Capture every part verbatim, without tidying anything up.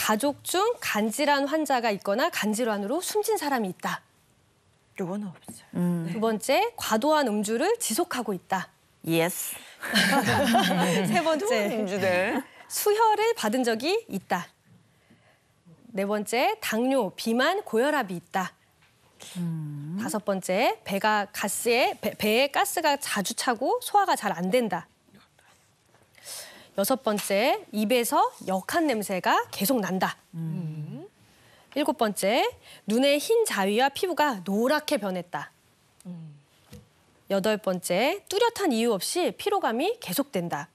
가족 중 간질환 환자가 있거나 간질환으로 숨진 사람이 있다. 요거는 없어요. 음. 두 번째, 과도한 음주를 지속하고 있다. 예스. 세 번째, 음주들. 수혈을 받은 적이 있다. 네 번째, 당뇨, 비만, 고혈압이 있다. 음. 다섯 번째, 배가 가스에 배, 배에 가스가 자주 차고 소화가 잘 안 된다. 여섯 번째, 입에서 역한 냄새가 계속 난다. 음. 일곱 번째, 눈의 흰 자위와 피부가 노랗게 변했다. 음. 여덟 번째, 뚜렷한 이유 없이 피로감이 계속된다.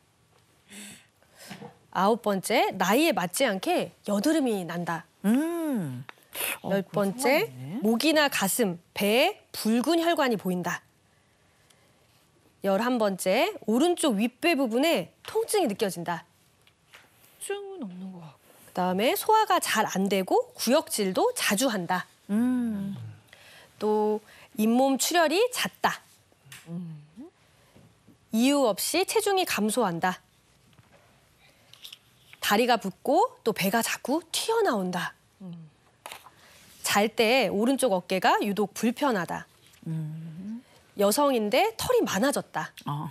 아홉 번째, 나이에 맞지 않게 여드름이 난다. 음. 어, 열 번째, 목이나 가슴, 배에 붉은 혈관이 보인다. 열한 번째, 오른쪽 윗배 부분에 통증이 느껴진다. 통증은 없는 것 같고. 그다음에 소화가 잘 안 되고 구역질도 자주 한다. 음. 또 잇몸 출혈이 잦다. 음. 이유 없이 체중이 감소한다. 다리가 붓고 또 배가 자꾸 튀어나온다. 음. 잘 때 오른쪽 어깨가 유독 불편하다. 음. 여성인데 털이 많아졌다. 어.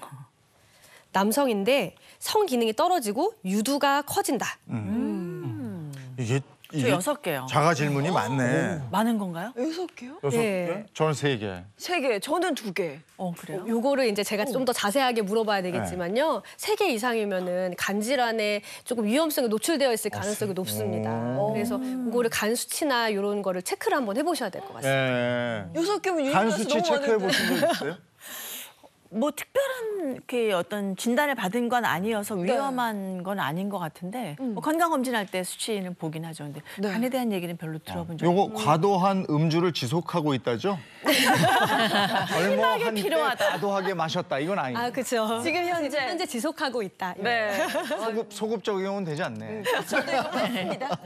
남성인데 성 기능이 떨어지고 유두가 커진다. 음. 음. 이게, 이게 여섯 개요. 자가 질문이 많네. 오. 많은 건가요? 여섯 개요? 여섯 네. 개? 저는 세 개. 세 개. 저는 두 개. 어 그래요? 어, 요거를 이제 제가 좀 더 자세하게 물어봐야 되겠지만요. 세 개 이상이면은 간질환에 조금 위험성이 노출되어 있을 가능성이 높습니다. 오. 그래서 그거를 간 수치나 이런 거를 체크를 한번 해보셔야 될 것 같습니다. 네. 여섯 개면 간 수치 체크해 보신 적 있어요? 뭐 특별한 그 어떤 진단을 받은 건 아니어서 위험한 네. 건 아닌 것 같은데 음. 뭐 건강검진할 때 수치는 보긴 하죠. 근데 네. 간에 대한 얘기는 별로 들어본 적이 없어요. 요거 과도한 음주를 지속하고 있다죠? 얼마 한때 과도하게 마셨다. 이건 아니에요. 아, 그렇죠. 지금 현재 현재 지속하고 있다. 네. 소급, 소급 적용은 되지 않네. 음, 저도 이거 봤습니다.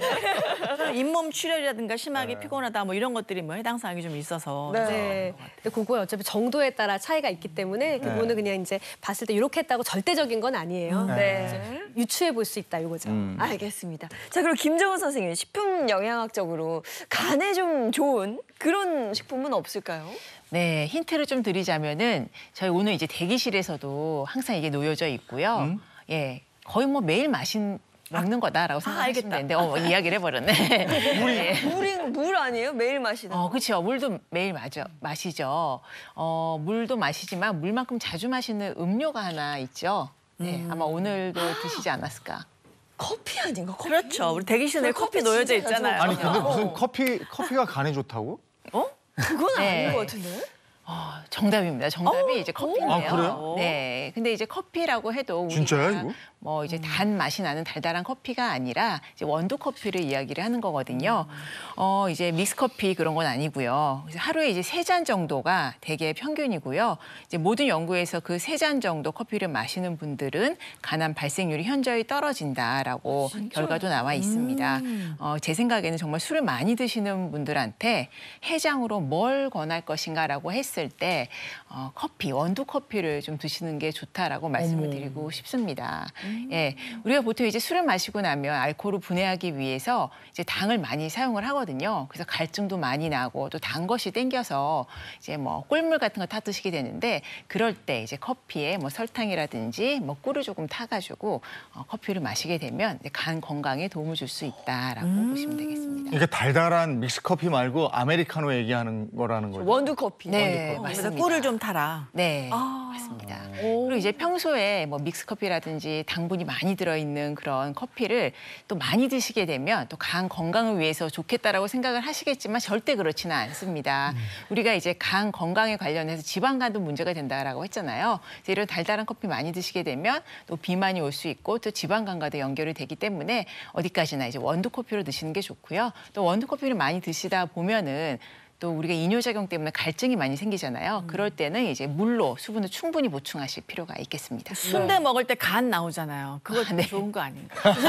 잇몸 출혈이라든가 심하게 네. 피곤하다 뭐 이런 것들이 뭐 해당 사항이 좀 있어서. 네. 네. 근데 그거에 어차피 정도에 따라 차이가 있기 때문에 그거는 네. 그냥 이제 봤을 때 이렇게 했다고 절대적인 건 아니에요. 네. 네. 유추해 볼 수 있다 이거죠. 음. 알겠습니다. 자, 그리고 김정은 선생님, 식품 영양학적으로 간에 좀 좋은 그런 식품은 없을까요? 네, 힌트를 좀 드리자면은 저희 오늘 이제 대기실에서도 항상 이게 놓여져 있고요. 음? 예, 거의 뭐 매일 마신 먹는 거다라고 생각하시면 아, 되는데 어, 이야기를 해버렸네. 물이 네. 물이 물 아니에요? 매일 마시는 거? 어, 그렇죠. 물도 매일 마죠, 마시죠. 어, 물도 마시지만 물만큼 자주 마시는 음료가 하나 있죠. 네, 음. 아마 오늘도 드시지 않았을까. 커피 아닌가? 커피? 그렇죠. 우리 대기실에 커피, 커피 놓여져 있잖아요. 아니 근데 무슨 커피 커피가 간에 좋다고? 어? 그건 네. 아닌 것 같은데. 어, 정답입니다. 정답이 오, 이제 커피인데요. 아, 그래요? 네. 근데 이제 커피라고 해도 진짜요, 이거? 뭐 이제 단 맛이 나는 달달한 커피가 아니라 이제 원두 커피를 이야기를 하는 거거든요. 음. 어, 이제 믹스 커피 그런 건 아니고요. 그래서 하루에 이제 세 잔 정도가 대개 평균이고요. 이제 모든 연구에서 그 세 잔 정도 커피를 마시는 분들은 간암 발생률이 현저히 떨어진다라고 아, 결과도 나와 있습니다. 음. 어, 제 생각에는 정말 술을 많이 드시는 분들한테 해장으로 뭘 권할 것인가라고 했을 때 어, 커피, 원두 커피를 좀 드시는 게 좋다라고 말씀을 어머. 드리고 싶습니다. 음. 예, 우리가 보통 이제 술을 마시고 나면 알코올을 분해하기 위해서 이제 당을 많이 사용을 하거든요. 그래서 갈증도 많이 나고 또 단 것이 땡겨서 이제 뭐 꿀물 같은 거 타 드시게 되는데 그럴 때 이제 커피에 뭐 설탕이라든지 뭐 꿀을 조금 타가지고 어, 커피를 마시게 되면 간 건강에 도움을 줄 수 있다라고 음. 보시면 되겠습니다. 이게 달달한 믹스 커피 말고 아메리카노 얘기하는 거라는 거죠? 원두 커피. 네, 원두 커피. 맞습니다. 꿀을 좀 타라. 네, 아. 맞습니다. 오. 그리고 이제 평소에 뭐 믹스 커피라든지 당분이 많이 들어있는 그런 커피를 또 많이 드시게 되면 또 간 건강을 위해서 좋겠다라고 생각을 하시겠지만 절대 그렇지는 않습니다. 음. 우리가 이제 간 건강에 관련해서 지방간도 문제가 된다라고 했잖아요. 그래서 이런 달달한 커피 많이 드시게 되면 또 비만이 올 수 있고 또 지방간과도 연결이 되기 때문에 어디까지나 이제 원두 커피로 드시는 게 좋고요. 또 원두 커피를 많이 드시다 보면은 또 우리가 이뇨작용 때문에 갈증이 많이 생기잖아요. 음. 그럴 때는 이제 물로 수분을 충분히 보충하실 필요가 있겠습니다. 순대 네. 먹을 때 간 나오잖아요. 그거 아, 네. 좋은 거 아닌가? 좋은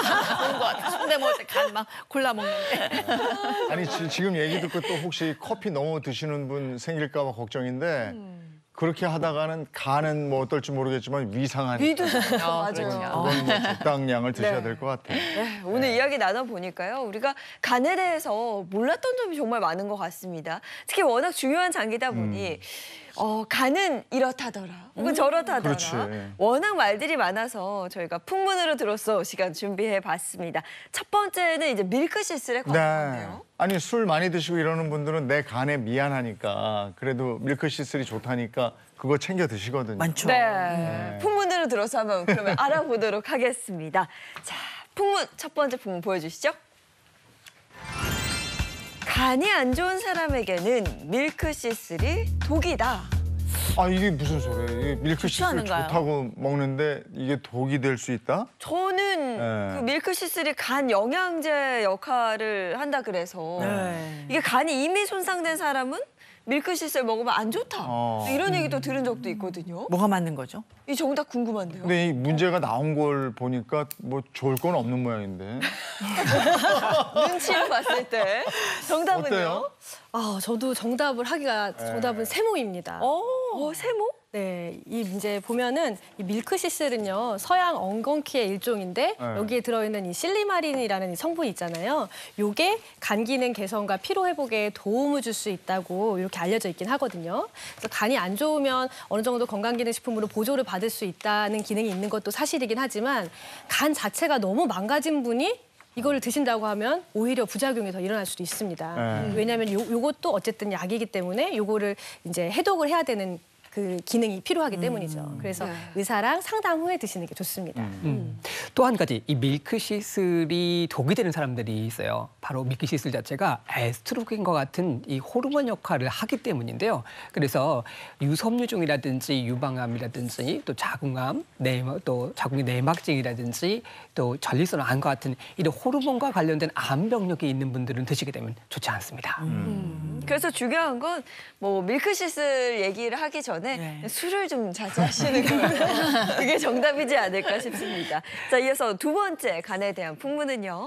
거 같아. 순대 먹을 때 간 막 골라 먹는데. 아니 지, 지금 얘기 듣고 또 혹시 커피 너무 드시는 분 생길까 봐 걱정인데 음. 그렇게 하다가는 간은 뭐 어떨지 모르겠지만 위상하니까 위도 어, 맞아요. 그렇죠. 그건 뭐 적당량을 드셔야 네. 될 것 같아요. 네, 오늘 이야기 나눠보니까요. 우리가 간에 대해서 몰랐던 점이 정말 많은 것 같습니다. 특히 워낙 중요한 장기다 보니 어, 간은 이렇다더라 혹은 저렇다더라 그렇지. 워낙 말들이 많아서 저희가 풍문으로 들었어 시간 준비해봤습니다. 첫 번째는 이제 밀크시슬에 관한데요. 네. 아니 술 많이 드시고 이러는 분들은 내 간에 미안하니까 그래도 밀크시슬이 좋다니까 그거 챙겨 드시거든요. 많죠. 네. 풍문으로 들어서 한번 그러면 알아보도록 하겠습니다. 자, 풍문 첫 번째 풍문 보여주시죠. 간이 안 좋은 사람에게는 밀크시슬이 독이다. 아 이게 무슨 소리예요? 이게 좋지 밀크시슬 않은가요? 좋다고 먹는데 이게 독이 될 수 있다? 저는 네. 그 밀크시슬이 간 영양제 역할을 한다 그래서 네. 이게 간이 이미 손상된 사람은 밀크시슬 먹으면 안 좋다. 어. 이런 얘기도 들은 적도 있거든요. 뭐가 맞는 거죠? 이 정답 궁금한데요. 근데 이 문제가 나온 걸 보니까 뭐 좋을 건 없는 모양인데. 눈치로 봤을 때 정답은요? 어때요? 아, 저도 정답을 하기가 정답은 세모입니다. 어, 어 세모? 네, 이 이제 보면은 이 밀크시슬은요 서양 엉겅퀴의 일종인데 네. 여기에 들어있는 이 실리마린이라는 이 성분이 있잖아요. 요게 간 기능 개선과 피로 회복에 도움을 줄 수 있다고 이렇게 알려져 있긴 하거든요. 그래서 간이 안 좋으면 어느 정도 건강기능식품으로 보조를 받을 수 있다는 기능이 있는 것도 사실이긴 하지만 간 자체가 너무 망가진 분이 이거를 드신다고 하면 오히려 부작용이 더 일어날 수도 있습니다. 네. 왜냐하면 요, 요것도 어쨌든 약이기 때문에 요거를 이제 해독을 해야 되는 그 기능이 필요하기 때문이죠. 그래서 네. 의사랑 상담 후에 드시는 게 좋습니다. 음. 또 한 가지 이 밀크시슬이 독이 되는 사람들이 있어요. 바로 밀크시슬 자체가 에스트로겐과 같은 이 호르몬 역할을 하기 때문인데요. 그래서 유섬유종이라든지 유방암이라든지 또 자궁암, 내막, 또 자궁의 내막증이라든지 또 전립선암과 같은 이런 호르몬과 관련된 암 병력이 있는 분들은 드시게 되면 좋지 않습니다. 음. 그래서 중요한 건 뭐 밀크시슬 얘기를 하기 전에 네. 술을 좀 자제하시는 거예요. 그게 정답이지 않을까 싶습니다. 자, 이어서 두 번째 간에 대한 풍문은요.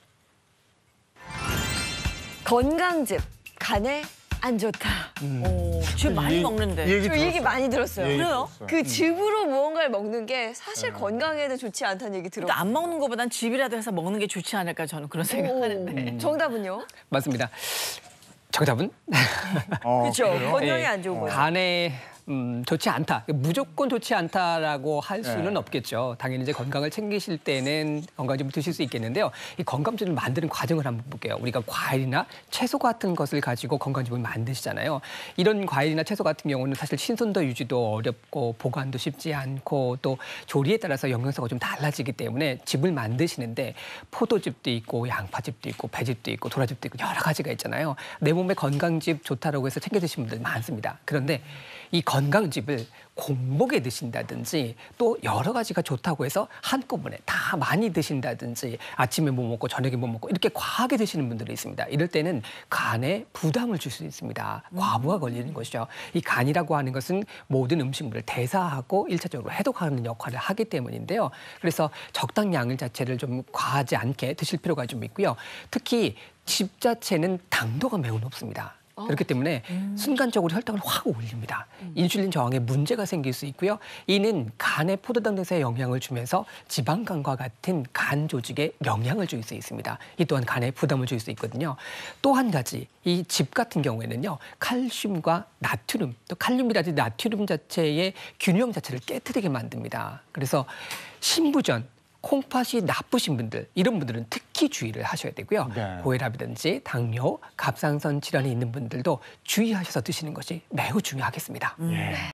건강즙, 간에 안 좋다. 오, 쥐 많이 이- 먹는데. 이 얘기 저 이 얘기 들었어요. 많이 들었어요. 이 얘기 그래요? 들었어요. 그 즙으로 무언가를 먹는 게 사실 건강에는 좋지 않다는 얘기 들었어요. 안 먹는 것보단 즙이라도 해서 먹는 게 좋지 않을까 저는 그런 생각하는데. 정답은요? 맞습니다. 정답은 어, 그렇죠. 그래요? 건강에 예, 안 좋은 거죠. 간에 음, 좋지 않다. 무조건 좋지 않다라고 할 수는 네. 없겠죠. 당연히 이제 건강을 챙기실 때는 건강즙을 드실 수 있겠는데요. 이 건강즙을 만드는 과정을 한번 볼게요. 우리가 과일이나 채소 같은 것을 가지고 건강즙을 만드시잖아요. 이런 과일이나 채소 같은 경우는 사실 신선도 유지도 어렵고 보관도 쉽지 않고 또 조리에 따라서 영양소가 좀 달라지기 때문에 즙을 만드시는데 포도즙도 있고 양파즙도 있고 배즙도 있고 도라즙도 있고 여러 가지가 있잖아요. 내 몸에 건강즙 좋다라고 해서 챙겨 드시는 분들 많습니다. 그런데 이 건강즙을 공복에 드신다든지 또 여러 가지가 좋다고 해서 한꺼번에 다 많이 드신다든지 아침에 뭐 먹고 저녁에 뭐 먹고 이렇게 과하게 드시는 분들이 있습니다. 이럴 때는 간에 부담을 줄 수 있습니다. 과부하 걸리는 것이죠. 이 간이라고 하는 것은 모든 음식물을 대사하고 일차적으로 해독하는 역할을 하기 때문인데요. 그래서 적당량을 자체를 좀 과하지 않게 드실 필요가 좀 있고요. 특히 즙 자체는 당도가 매우 높습니다. 그렇기 때문에 순간적으로 혈당을 확 올립니다. 인슐린 저항에 문제가 생길 수 있고요. 이는 간의 포도당 대사에 영향을 주면서 지방간과 같은 간 조직에 영향을 줄 수 있습니다. 이 또한 간에 부담을 줄 수 있거든요. 또 한 가지, 이 즙 같은 경우에는요. 칼슘과 나트륨, 또 칼륨이라든지 나트륨 자체의 균형 자체를 깨뜨리게 만듭니다. 그래서 신부전, 콩팥이 나쁘신 분들, 이런 분들은 특히 주의를 하셔야 되고요. 네. 고혈압이든지 당뇨, 갑상선 질환이 있는 분들도 주의하셔서 드시는 것이 매우 중요하겠습니다. 예.